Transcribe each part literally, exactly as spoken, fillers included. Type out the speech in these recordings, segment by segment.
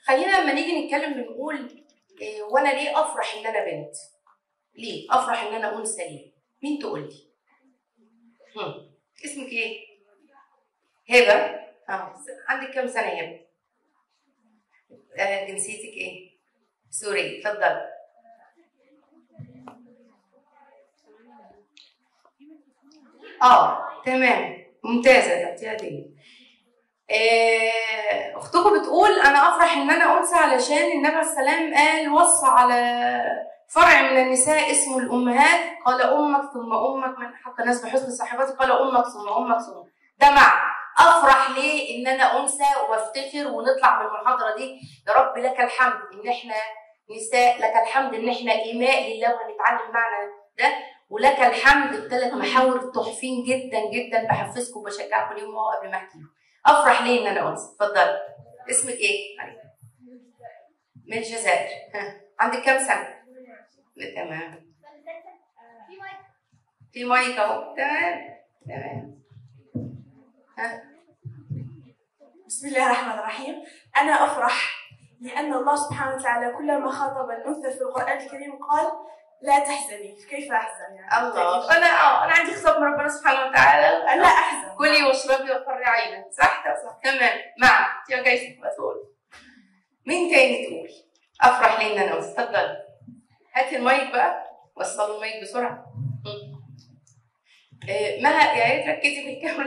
خلينا لما نيجي نتكلم بنقول إيه وانا ليه افرح ان انا بنت؟ ليه افرح ان انا انثى ليه؟ مين تقول لي؟ هم. اسمك ايه؟ هبه. اه عندك كام سنه يا هبه؟ آه جنسيتك ايه؟ سوري. اتفضل. اه تمام ممتازه. تحتيها دي. آه، اختكم بتقول انا افرح ان انا انثى علشان النبي عليه السلام قال وصى على فرع من النساء اسمه الامهات، قال امك ثم امك من حق الناس بحسن صاحبتي، قال امك ثم امك ثم. ده معنى افرح ليه ان انا انثى وافتخر ونطلع من المحاضره دي يا رب لك الحمد ان احنا نساء، لك الحمد ان احنا ايماء لله وهنتعلم معنى ده، ولك الحمد الثلاث محاور تحفين جدا جدا بحفزكم وبشجعكم اليوم اهو قبل ما احكيهم. افرح ليه ان انا انثى؟ اتفضلي. اسمك ايه؟ من الجزائر. ها عندك كام سنه؟ تمام. في مايك. في مايك اهو. تمام تمام. ها بسم الله الرحمن الرحيم. انا افرح لان الله سبحانه وتعالى كلما خاطب الانثى في القران الكريم قال لا تحزني. كيف احزن يعني؟ الله. انا اه انا عندي خطاب من ربنا سبحانه وتعالى لا احزن. كلي واشربي وقري عينك. صح صح تمام. نعم يا جايزك مسؤول. مين تاني تقول افرح ليه ان انا انثى؟ اتفضل. هاتي المايك بقى، وصلوا المايك بسرعه. إيه مها يا ريت ركزي في الكاميرا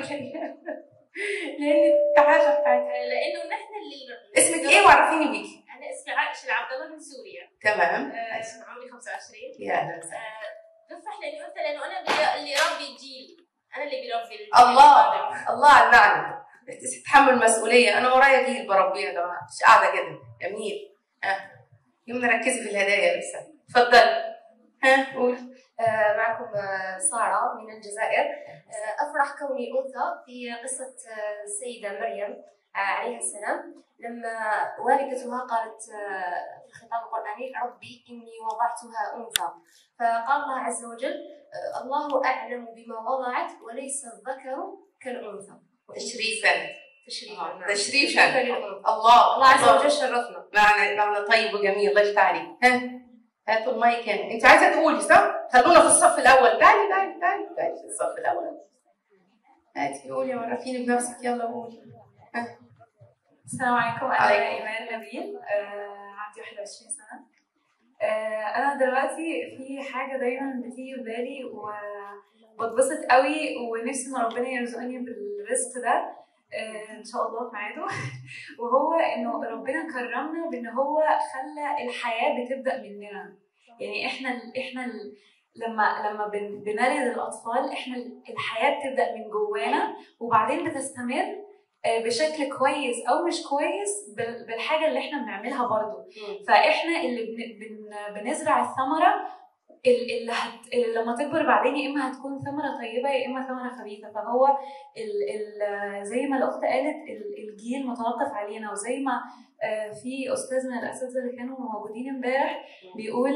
لان التعافى بتاعتها. لانه نحن اللي اسمك ايه وعرفيني بيكي؟ انا اسمي عائشه العبد الله من سوريا. تمام. آه عمري خمسة وعشرين. يا اهلا وسهلا. آه بفرح لاني انثى لانه انا اللي ربي الجيل، انا اللي بربي الجيل. الله الله على المعنى. تتحمل المسؤوليه. انا ورايا جيل بربيه يا جماعه، مش قاعده كده. جميل. ها يمنا ركزي في الهدايا لسه. اتفضلي. ها قولي. آه معكم آه سارة من الجزائر. آه أفرح كوني أنثى في قصة آه السيدة مريم آه عليها السلام، لما والدتها قالت آه في الخطاب القرآني ربي إني وضعتها أنثى، فقال الله عز وجل آه الله أعلم بما وضعت وليس الذكر كالأنثى. تشريفا. تشريفا. تشريفا. الله الله عز وجل شرفنا. معنى معنى طيب وجميل. الله يفتح عليك. ها هاتوا المايك هنا. انت عايزه تقولي صح؟ خلونا في الصف الاول. تعالي تعالي تعالي تعالي في الصف الاول. هاتي قولي عرفيني بنفسك. يلا قولي. ها. السلام عليكم. انا ايمان نبيل. آه عندي واحد وعشرين سنه. آه انا دلوقتي في حاجه دايما بتيجي في بالي وبتبسط قوي ونفسي ان ربنا يرزقني بالرزق ده آه ان شاء الله في ميعاده وهو انه ربنا كرمنا بان هو خلى الحياه بتبدا مننا. يعني احنا احنا لما لما بنلد الاطفال احنا الحياه بتبدا من جوانا وبعدين بتستمر بشكل كويس او مش كويس بالحاجه اللي احنا بنعملها برضو. فاحنا اللي بن بنزرع الثمره اللي, هت... اللي لما تكبر بعدين يا اما هتكون ثمره طيبه يا اما ثمره خبيثه. فهو ال... ال... زي ما الاخت قالت الجيل متوقف علينا، وزي ما في استاذ من الاساتذه اللي كانوا موجودين امبارح بيقول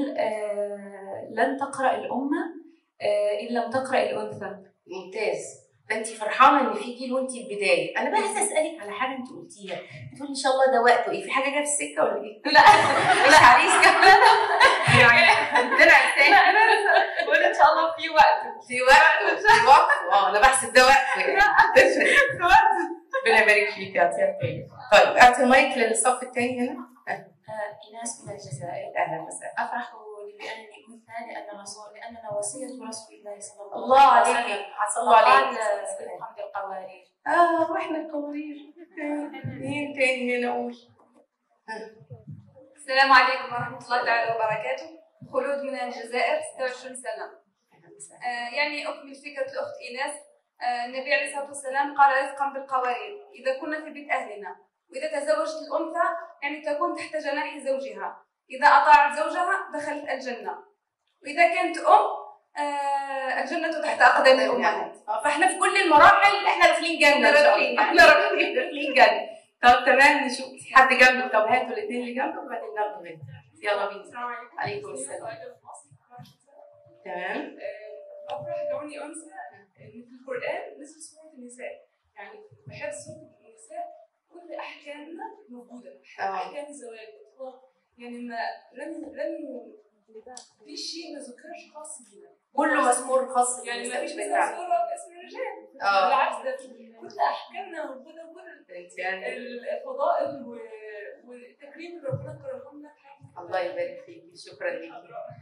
لن تقرا الامه ان لم تقرا الانثى. ممتاز. فانت فرحانه ان في جيل وانت البدايه. انا بقى عايزه اسالك على حاجه انت قلتيها، بتقولي ان شاء الله ده وقته ايه؟ في حاجه جايه في السكه ولا ايه؟ لا مش عريس كمان يعني طلع تاني. لا انا بقول ان شاء الله في وقت. في وقت في وقت. اه انا بحسب ده وقت يعني. تفرق في وقت. ربنا يبارك فيك يا عطيه. طيب اعطي المايك للصف الثاني هنا. ايناس من الجزائر. اهلا وسهلا. افرح بانني انثى لان رسول لاننا وصيه رسول الله صلى الله, الله عليه وسلم. صلوا عليه. الحمد القوارير. اه واحنا القوارير. مين تاني هنا قول. السلام عليكم ورحمه الله تعالى وبركاته. خلود من الجزائر ستة وعشرين سنه. آه يعني اكمل فكره الاخت ايناس. آه النبي عليه الصلاه والسلام قال رزقا بالقوارير. اذا كنا في بيت اهلنا واذا تزوجت الانثى يعني تكون تحت جناح زوجها، إذا أطاعت زوجها دخلت الجنة، وإذا كانت أم آه الجنة تحت أقدام الأمهات. فإحنا في كل المراحل إحنا داخلين جنة. إحنا داخلين داخلين جنة. طب تمام نشوف حد جنبك. طب هاتوا الاثنين اللي جنبك وبعدين ناخده منك. يلا بينا. السلام عليكم. عليكم السلام. تمام. أفرح كوني أنثى في القرآن مثل سورة النساء، يعني بحب سورة النساء كل احكامنا موجوده، آه. احكام الزواج اطلاق، يعني ما لم لم في شيء ما ذكرش خاص بينا، كله مذكور خاص يعني ما فيش بالمستقبل مثلا بتاعنا. صوره باسم الرجال، اه بالعكس ده كل احكامنا موجوده وكل انت يعني الفضائل و- والتكريم اللي ربنا كرمه لنا. الله يبارك فيكي، شكرا ليكي.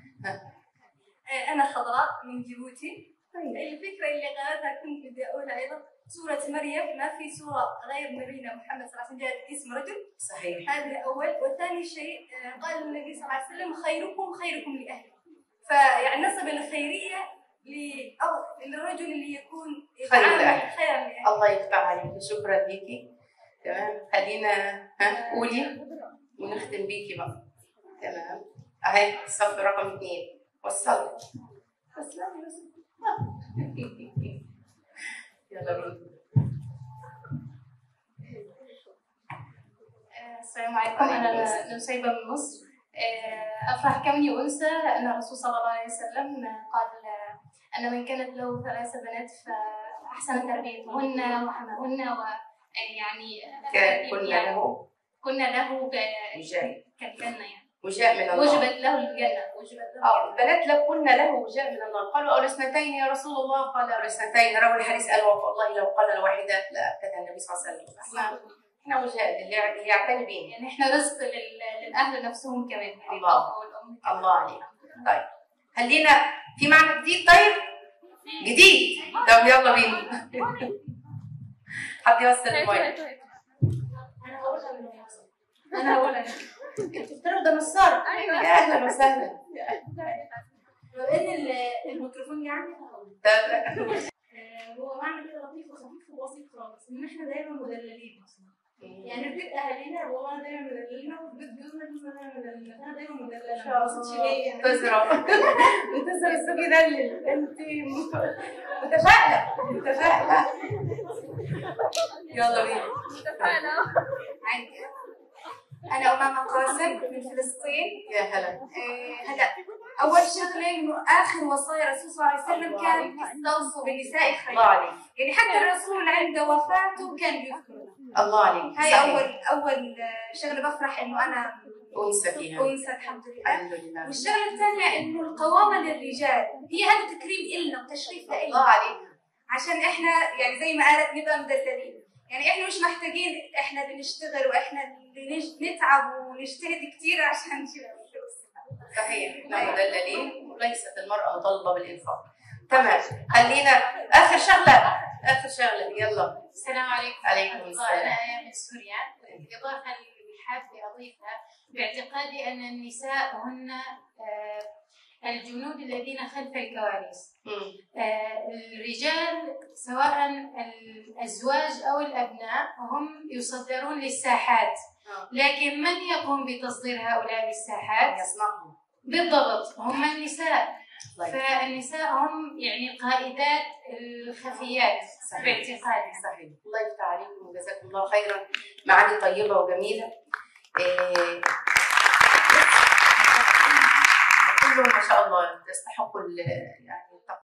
أنا خضراء من جيبوتي. الفكرة اللي قالتها كنت بدي أقولها أيضا سورة مريم، ما في سورة غير نبينا محمد صلى الله عليه وسلم جاءت اسم رجل. صحيح. هذا أول. والثاني شيء قال النبي صلى الله عليه وسلم خيركم خيركم لأهله، فيعني نسب الخيرية ل- أو للرجل اللي يكون خير يتعامل لأهله. خيرا لأهله. الله يفتح عليكي، شكرا ليكي. تمام، خلينا ها قولي ونختم بيكي بقى. تمام، اهي صف رقم اثنين وصلت. تسلمي بس. يلا بينا. السلام عليكم، أنا نسيبة من مصر. أفرح كوني أنثى لأن الرسول صلى الله عليه وسلم قال أن من كانت له ثلاث بنات فأحسن تربيتهن وحماهن ويعني كنا له كنا له وجاء كالجنة، يعني وجاء من الله. وجبت له الجنة. وجبت له اه البنات لو كنا له وجاء من الله. قالوا أو الاثنتين يا رسول الله؟ قال أو الاثنتين. روى الحديث قال والله لو قال الواحدة لأكدها النبي صلى الله عليه وسلم. احنا احنا وجاء اللي اللي يعتني بينا، يعني إحنا رزق لل- للأهل نفسهم كمان، يعني الله. الأب والأم. الله عليك. طيب خلينا في معنى جديد. طيب جديد، طب يلا بينا. حد يوصل المايك. أنا هقولها. انت بتعرف ده نصار. أيوة. يا اهلا وسهلا. لو إن ال- الميكروفون جعلني طب هو معنى كده لطيف وخفيف وبسيط خالص، إن إحنا دايما مدللين أصلا. يعني في بيت اهالينا بابانا دايما مدللنا، وفي بيت جوزنا جوزنا دايما مدللنا، فانا دايما مدلله. ما قصدش ليه يعني. تزرع بتزرع السوق يدلل. انت متفائله متفائله. يلا بينا. انا امامه قاسم من فلسطين. يا هلا. آه، هلا اول شغله انه اخر وصايا الرسول صلى الله عليه وسلم كان استوصوا بالنساء الله خيرا، عليك. يعني حتى الرسول عند وفاته كان بيذكرنا. الله عليك. هاي صحيح. اول اول شغله بفرح انه انا انثى فيها. انثى الحمد لله. الحمد لله. والشغله الثانيه انه القوامه للرجال هي هذا تكريم إلنا وتشريف الله لنا، عليك. عشان احنا يعني زي ما قالت نبقى مدللين، يعني احنا مش محتاجين، احنا اللي نشتغل واحنا اللي نج- نتعب ونجتهد كتير عشان نجيب الفلوس. صحيح، احنا مدللين وليست المرأة مطالبة بالإنفاق. تمام، خلينا آخر شغلة آخر شغلة يلا. السلام عليكم. عليكم أنا السلام. آية من سوريا. بالإضافة اللي حابة أضيفها باعتقادي أن النساء هن آه، الجنود الذين خلف الكواليس. مم. آه، الرجال سواء الأزواج أو الأبناء هم يصدرون للساحات، آه. لكن من يقوم بتصدير هؤلاء للساحات؟ يصنعهم. بالضبط هم النساء. طيب. فالنساء هم يعني قائدات الخفيات صحيح. باعتقادي. صحيح. الله يفتح عليكم وجزاكم الله خيرا. معاني طيبة وجميلة. إيه كلهم ما شاء الله يستحقوا يعني